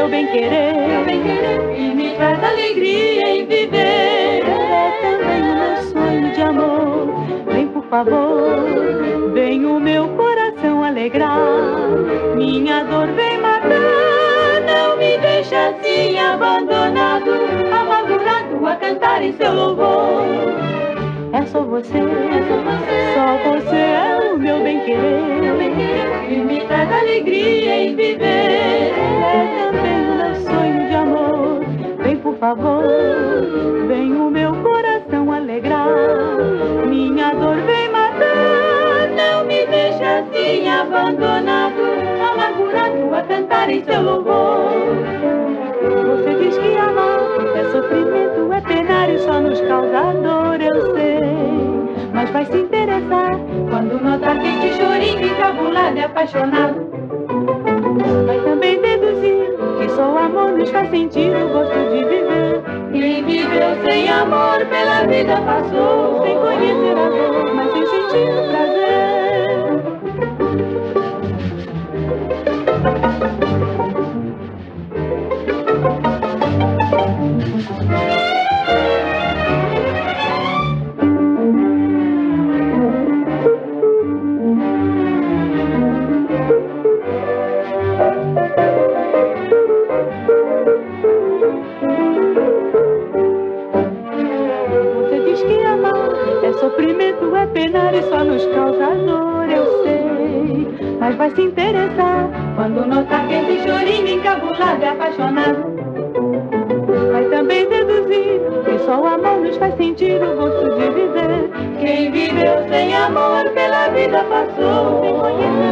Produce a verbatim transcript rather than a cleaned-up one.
meu bem-querer, meu bem-querer, e me traz alegria em viver. É também o meu sonho de amor. Vem, por favor, vem o meu coração alegrar. Minha dor vem matar, não me deixa assim abandonado, Amargurado a cantar em seu louvor. É só você, É só você, só você é o meu bem-querer, meu bem-querer, e me traz alegria em viver. É também o meu sonho de amor. Vem, por favor, vem o meu coração alegrar. Minha dor vem matar, não me deixa assim abandonado, amargurado a cantar em seu louvor. Você diz que amar é sofrimento, é penar e só nos causa dor, eu sei. Mas vai se interessar quando notar que este chorinho encabulado é apaixonado. Vai também deduzir que só o amor nos faz sentir o gosto de viver. Quem viveu sem amor pela vida passou, sem conhecer a dor, mas sem sentir o prazer. Você diz que amar é sofrimento, é penar e só nos causa dor, eu sei. Mas vai se interessar quando notar que esse chorinho encabulado é apaixonado. Vai também deduzir que só o amor nos faz sentir o gosto de viver. Quem viveu sem amor pela vida passou, sem conhecer